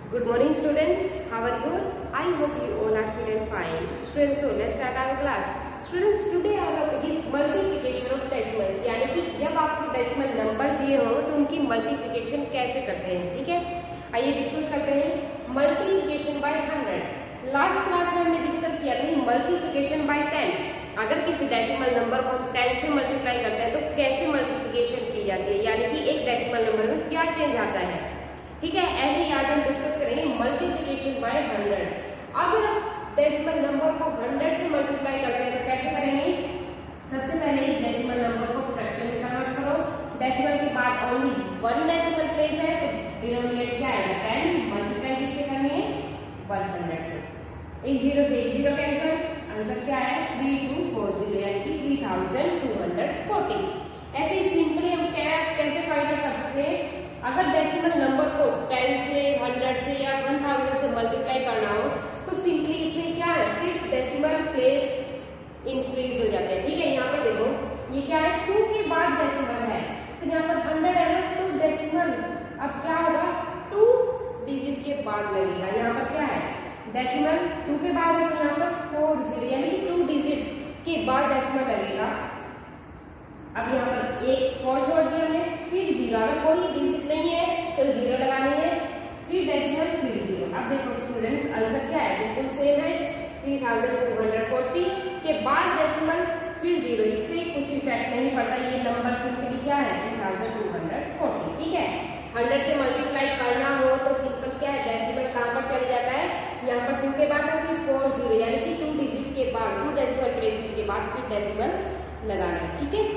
Good morning students, how are you? I hope you all are fit and fine. Students, so let's start our class. Students, today our topic is multiplication of decimals. यानी कि जब आपको decimal number दिए हो तो उनकी multiplication कैसे करते हैं, ठीक है। आइए डिस्कस करते हैं मल्टीप्लिकेशन बाय 100। लास्ट क्लास में हमने डिस्कस किया था मल्टीप्लिकेशन बाय 10। अगर किसी डेसिमल नंबर को हम 10 से मल्टीप्लाई करते हैं तो कैसे मल्टीप्लिकेशन की जाती है, यानी कि एक डेसिमल नंबर में क्या चेंज आता है, ठीक है। ऐसे ही आज हम डिस्कस करेंगे मल्टीप्लिकेशन बाय 100। अगर डेसिमल नंबर को 100 से मल्टीप्लाई करते हैं तो कैसे करेंगे। सबसे पहले इस डेसिमल नंबर को फ्रैक्शन में कन्वर्ट करो। डेसिमल के बाद ओनली 1 डेसिमल प्लेस है तो डिनोमिनेटर क्या आएगा 10, मल्टीप्लाई किससे करनी है 100 से। एक जीरो से एक जीरो कैंसिल, आंसर क्या है 3240 यानी कि 3240। ऐसे ही सिंपली हम कैसे फाइंड आउट कर सकते हैं। अगर डेसिमल नंबर को 10 से 100 से या 1000 से मल्टीप्लाई करना हो तो सिंपली इसमें क्या है सिर्फ डेसिमल प्लेस इंक्रीज हो जाते हैं, ठीक है। यहाँ पर देखो ये क्या है 2 के बाद डेसिमल है तो यहाँ पर 100 है ना तो डेसिमल अब क्या होगा 2 डिजिट के बाद लगेगा। यहाँ पर क्या है डेसिमल 2 के बाद है तो यहाँ पर 40 यानी कि 2 डिजिट के बाद डेसिमल लगेगा। अब यहाँ पर एक 4 छोड़ दिया हमने, फिर 0। अगर कोई डिजिट नहीं है तो 0 लगानी है, फिर डेसिमल फिर 0। अब देखो स्टूडेंट्स आंसर क्या है बिल्कुल सेम है 3240 के बाद डेसिमल फिर 0। इससे कुछ इफेक्ट नहीं पड़ता, ये नंबर सिंपली क्या है 3240, ठीक है। 100 से मल्टीप्लाई करना हो तो सिंपल क्या है डेसिमल कहाँ पर चले जाता है, यहाँ पर 2 के बाद है फिर 40 यानी कि 2 डिजिट के बाद 2 डेसिमल प्लेसेस के बाद फिर डेसिमल लगाना है, ठीक है।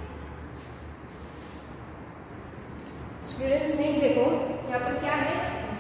स्टूडेंट्स नेक्स्ट देखो यहाँ पर क्या है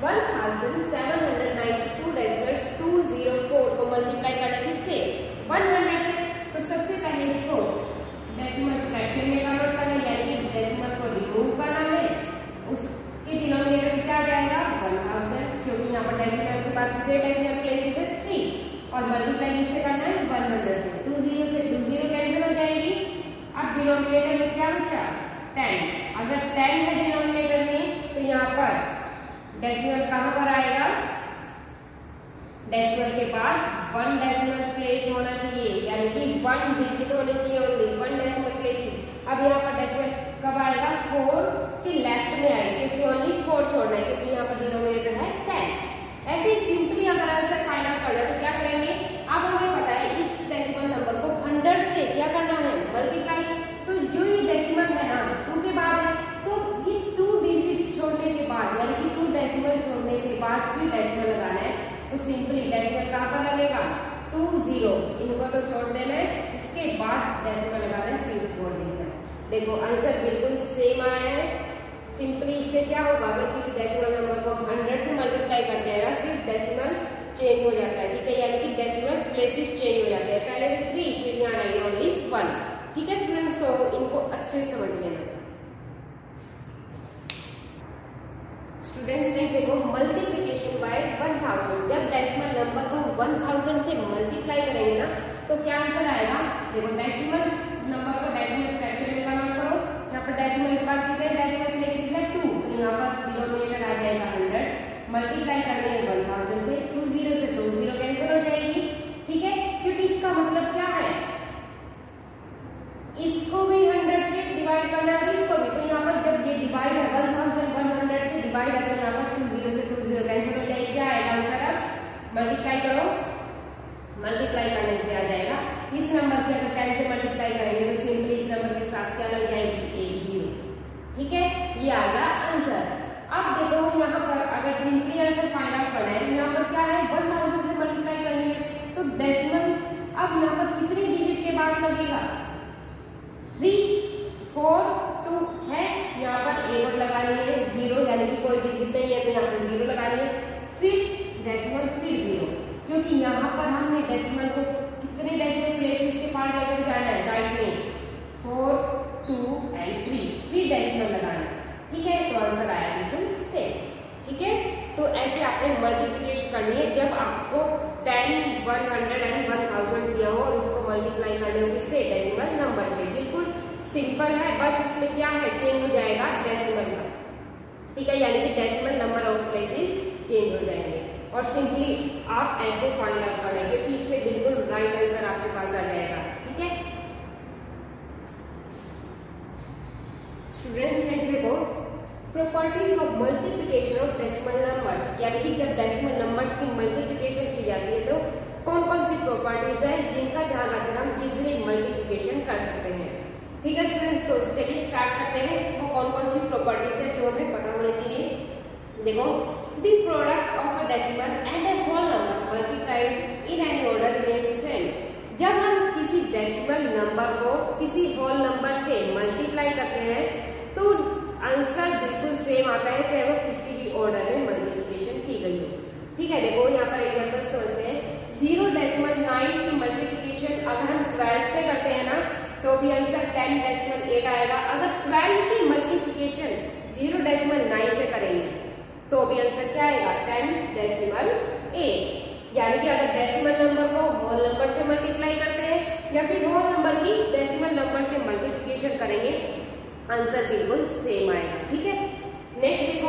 1792 डेसिमल 204 को मल्टीप्लाई करना किससे 100 से। तो सबसे पहले इसको डेसिमल फ्रैक्शन में कन्वर्ट करना है यानी कि डेसिमल को रिमूव करना है। उसके डिनोमिनेटर में क्या आ जाएगा 1000 क्योंकि यहाँ पर डेसिमल के बाद कितने डेसिमल प्लेसेस है 3 और मल्टीप्लाई किससे करना है 100 से। 20 से 20 कैंसिल हो जाएगी। अब डिनोमिनेटर में क्या बचा 10। अगर 10 है डिनोमिनेटर में तो यहाँ पर डेसिमल कहाँ पर आएगा, डेसिमल के बाद 1 डेसिमल प्लेस होना चाहिए यानी कि 1 डिजिट होने चाहिए ओनली 1 डेसिमल प्लेस। अब यहाँ पर डेसिमल कब आएगा 4 के लेफ्ट में आएगा क्योंकि ओनली 4 छोड़ना है क्योंकि यहाँ पर डिनोमिनेटर है 10। ऐसे ही सिंपली अगर आंसर फाइंड आउट करना है तो क्या करेंगे। अब हमें पता है इस डेसिमल नंबर को 100 से क्या करना है मल्टीप्लाई। तो जो ये डेसिमल है ना 2 के बाद है तो ये 2 डिजिट छोड़ने के बाद यानी कि 2 डेसिमल छोड़ने के बाद फिर डेसिमल लगाना है। तो सिंपली डेसिमल कहाँ पर लगेगा 20, इनको तो छोड़ देना है, उसके बाद डेसिमल लगाना है फिर 4 देना है। देखो आंसर बिल्कुल सेम आया है। सिंपली इससे क्या होगा अगर किसी डेसिमल नंबर को 100 से मल्टीप्लाई करते हैं ना सिर्फ डेसिमल चेंज हो जाता है, ठीक है, यानी कि डेसिमल प्लेसेस चेंज हो जाते हैं। पहले 3 फिर यहाँ आएगा ओनली 1, ठीक है स्टूडेंट्स। तो इनको अच्छे से समझ लेना। स्टूडेंट्स ने देखो मल्टीप्लिकेशन बाय 1000। जब डेसिमल नंबर को 1000 से मल्टीप्लाई करेंगे ना तो क्या आंसर आएगा। देखो डेसिमल नंबर को डेसिमल फ्रैक्शन में कन्वर्ट करो। यहाँ पर डेसिमल के बाद कितने डेसिमल प्लेसेस है 2 तो यहाँ पर डिनोमिनेटर आ जाएगा 100। मल्टीप्लाई करनी है 1000 से 20 से 20 कैंसिल हो जाएगी, ठीक है। क्योंकि इसका मतलब क्या है इसको भी 100 से डिवाइड करना है इसको भी। तो यहाँ पर जब ये डिवाइड है 1100 से डिवाइड है तो यहाँ पर 20 से 20 कैंसिल हो जाएगी। क्या आएगा आंसर अब मल्टीप्लाई करो, मल्टीप्लाई करने से आ जाएगा इस नंबर की अगर 10 से मल्टीप्लाई करेंगे तो सिंपली इस नंबर के साथ क्या लग जाएगी 10, ठीक है। ये आ गया आंसर। अब देखो यहाँ पर अगर सिंपली आंसर फाइंड आउट करना है यहाँ पर क्या है 1000 से मल्टीप्लाई करनी है तो डेसिमल अब यहाँ पर कितने डिजिट के बाद लगेगा 3, 4, 2 है। यहाँ पर एक और लगानी है 0 यानी कि कोई डिजिट नहीं है तो यहाँ पर 0 लगानी है, फिर डेसिमल फिर 0 क्योंकि यहाँ पर हमने डेसिमल को कितने डेसिमल प्लेसेस के पार्ट लेकर जाना है राइट में 4, 2 और 3 फिर डेसिमल लगाना है, ठीक है। तो आंसर आया बिल्कुल सेम, ठीक है। तो ऐसे आपने मल्टीप्लिकेशन करनी है जब आपको 10, 100 एंड 1000 दिया हो और उसको मल्टीप्लाई करने हो किससे डेसिमल नंबर से। बिल्कुल सिंपल है, बस इसमें क्या है चेंज हो जाएगा डेसिमल का, ठीक है, यानी कि decimal number of places change हो जाएंगे। और सिंपली आप ऐसे फाइंड आउट करें क्योंकि इससे बिल्कुल राइट आंसर आपके पास आ जाएगा। ठीक है स्टूडेंट्स, नेक्स्ट देखो properties of multiplication of decimal numbers, यानी कि जब डेसिमल नंबर्स की मल्टीप्लिकेशन की जाती है तो कौन कौन सी प्रॉपर्टीज है जिनका ध्यान रखकर हम इजीली मल्टीप्लिकेशन कर सकते हैं। ठीक है स्टूडेंट्स, तो चलिए स्टार्ट करते हैं। वो कौन कौन सी प्रॉपर्टीज है जो हमें पता होनी चाहिए। देखो the product of a decimal and a whole number multiplied in any order remains same. जब हम किसी डेसिमल नंबर को किसी होल नंबर से मल्टीप्लाई करते हैं तो आंसर बिल्कुल सेम आता है, चाहे वो किसी भी ऑर्डर में मल्टीप्लिकेशन की गई हो। ठीक है, देखो यहाँ पर एग्जांपल समझते हैं। 0.9 की मल्टीप्लिकेशन अगर हम 12 से करते हैं ना तो भी आंसर 10.8 आएगा। अगर 12 की मल्टीप्लिकेशन 0.9 से करेंगे तो भी आंसर क्या आएगा 10.8। यानी कि अगर डेसिमल नंबर को होल नंबर से मल्टीप्लाई करते हैं या फिर होल नंबर की डेसिमल नंबर से मल्टीप्लिकेशन करेंगे आंसर बिल्कुल सेम आएगा। ठीक है, नेक्स्ट देखो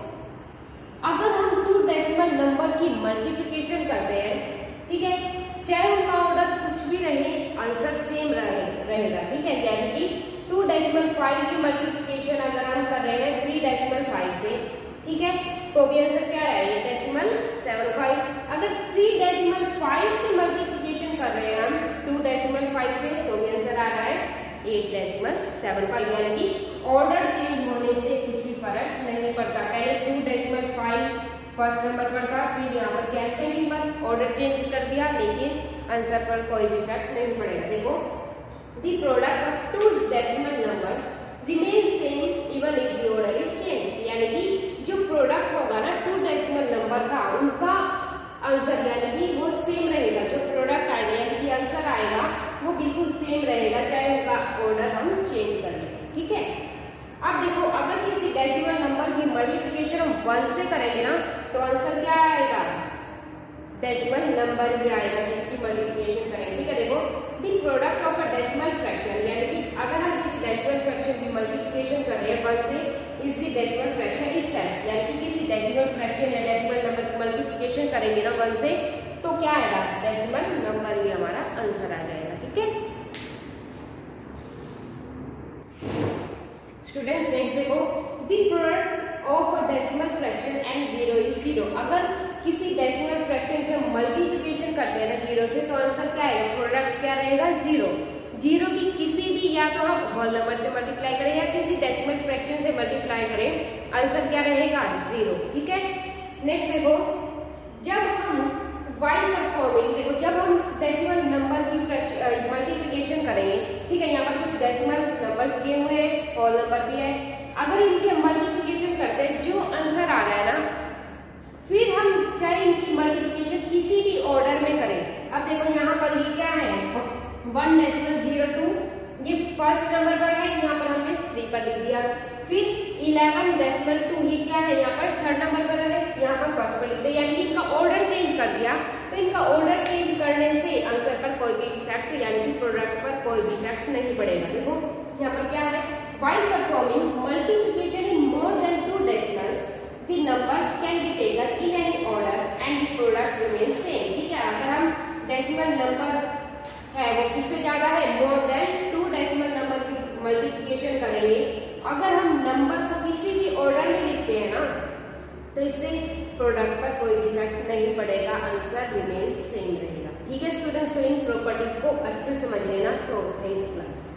अगर हम 2 डेसिमल नंबर की मल्टीप्लिकेशन करते हैं, ठीक है, चाहे उनका ऑर्डर कुछ भी रहे आंसर सेम रहेगा। ठीक है, यानी कि 2.5 की मल्टीप्लिकेशन अगर हम कर रहे हैं 3.5 से, ठीक है, तो भी आंसर क्या है 8.75। अगर 3.5 की मल्टीप्लिकेशन कर रहे हैं हम 2.5 से तो भी आंसर आ रहा है 8.75। यानी कि ऑर्डर चेंज होने से कुछ भी फर्क नहीं पड़ता। पहले 2.5 फर्स्ट नंबर पर था, फिर यहाँ पर क्या सेकंड पर ऑर्डर चेंज कर दिया, लेकिन आंसर पर कोई भी इफेक्ट नहीं पड़ेगा। देखो the product of 2 decimal numbers remain same even if the order is change. यानी कि जो प्रोडक्ट होगा ना 2 डेसिमल नंबर का, उनका आंसर यानी कि वो सेम रहेगा। जो प्रोडक्ट आएगा यानी कि आंसर आएगा वो बिल्कुल सेम रहेगा, चाहे उनका ऑर्डर हम चेंज कर लें। ठीक है, अब देखो अगर किसी डेसिमल नंबर की मल्टीप्लिकेशन हम 1 से करेंगे ना तो आंसर क्या आएगा डेसिमल नंबर ही आएगा जिसकी मल्टीप्लिकेशन करेंगे। ठीक है, देखो the product of a decimal fraction, यानी कि अगर हम किसी डेसिमल फ्रैक्शन की मल्टीप्लिकेशन कर रहे हैं 1 से is the decimal fraction itself. यानी कि किसी डेसिमल फ्रैक्शन या डेसिमल नंबर की मल्टीप्लिकेशन करेंगे ना 1 से तो क्या आएगा डेसिमल नंबर ही हमारा आंसर आ जाएगा। ठीक है स्टूडेंट्स, नेक्स्ट देखो the product of a decimal fraction and 0 is 0। अगर किसी डेसिमल फ्रैक्शन के मल्टीप्लिकेशन करते हैं ना 0 से तो आंसर क्या आएगा प्रोडक्ट क्या रहेगा 0। 0 की किसी भी या तो हम होल नंबर से मल्टीप्लाई करें या किसी डेसिमल फ्रैक्शन से मल्टीप्लाई करें आंसर क्या रहेगा 0। ठीक है, नेक्स्ट देखो जब हम वाइल परफॉर्मिंग, देखो जब हम डेसिमल नंबर की मल्टीप्लिकेशन करेंगे, ठीक है, यहाँ पर कुछ डेसिमल नंबर्स दिए हुए हैं, होल नंबर भी है, अगर इनकी मल्टीप्लिकेशन करते हैं जो आंसर आ रहा है ना फिर हम चाहे इनकी मल्टीप्लिकेशन किसी भी ऑर्डर में करें। अब देखो यहाँ पर ये क्या है 1.02, ये फर्स्ट नंबर पर है, यहाँ पर हमने 3 पर लिख दिया। फिर 11.2 ये क्या है यहाँ पर थर्ड नंबर पर है, यहाँ पर फर्स्ट पर लिख दिया। यानी कि इनका ऑर्डर चेंज कर दिया, तो इनका ऑर्डर चेंज करने से आंसर पर कोई भी इफेक्ट यानी कि प्रोडक्ट पर कोई भी इफेक्ट नहीं पड़ेगा। देखो यहाँ पर क्या है while performing multiplication in more than 2 decimals the numbers can be taken in any order and the product remains same. ठीक है, अगर हम डेसिमल नंबर है वो किससे ज्यादा है मोर देन 2 डेसिमल नंबर की मल्टीप्लिकेशन करेंगे, अगर हम नंबर को किसी भी ऑर्डर में लिखते हैं ना तो इससे प्रोडक्ट पर कोई इफेक्ट नहीं पड़ेगा, आंसर रिमेन्स सेम रहेगा। ठीक है स्टूडेंट्स, तो इन प्रॉपर्टीज को अच्छे समझ लेना। So thanks class.